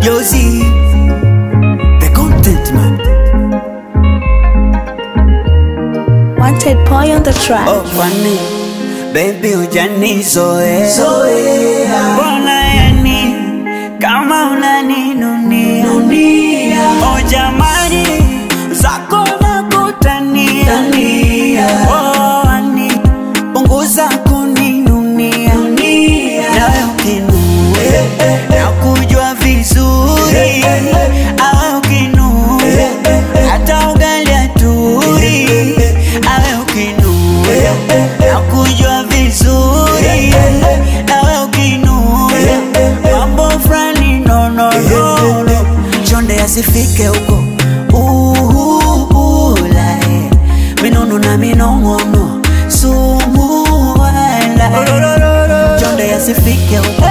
Josie, the content man. Wanted boy on the track. Oh funny, baby hujanizoea mbona yani kama unaninunia. Oh jamani, zako nakutania. Oh ani, punguza kuninunia. Nawe ukinua nakujua vizuri. Awe ukinua hata ugali aturi. Awe ukinua nakujua vizuri. Awe ukinua mambo frani no no no. Chonde yasifike huko lae. Minono na minongono sumu wala. Chonde yasifike huko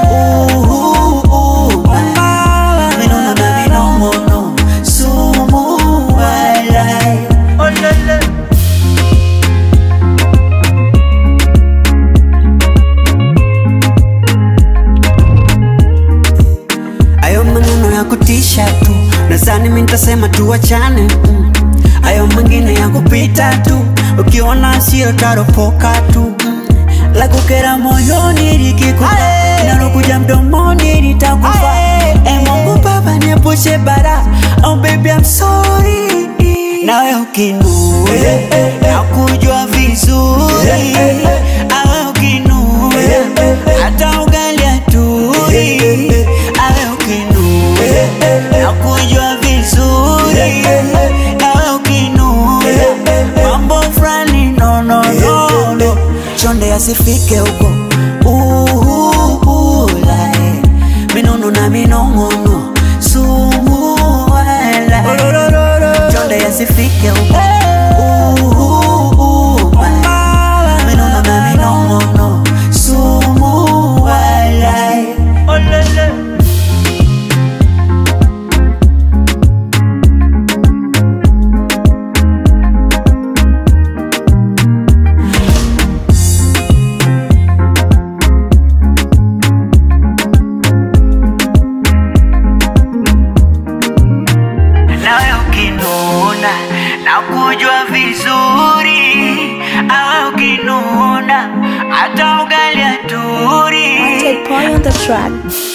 minono na minongono sumu wala. Ayo maneno ya kutisha tu, nadhani mimi nitasema tuachane. Ayo mengine ya kupita tu, ukiona sio taropoka tu. La kukera moyoni likikupa, nalokuja mdomoni litakufa. Mungu Baba niepushe bara. Oh baby I'm sorry. Nawe ukinua nakujua vizuri. Awe ukinua hata ugali aturi. Awe ukinua nakujua vizuri. Awe ukinua mambo frani no no no. Chonde yasifike huko lae. Minono na minongono sumu wala. Chonde yasifike huko minono na minongono sumu wala. Nawe ukinuna nakujua vizuri. Awe ukinuna hata ugali aturi. Wanted boy on the track.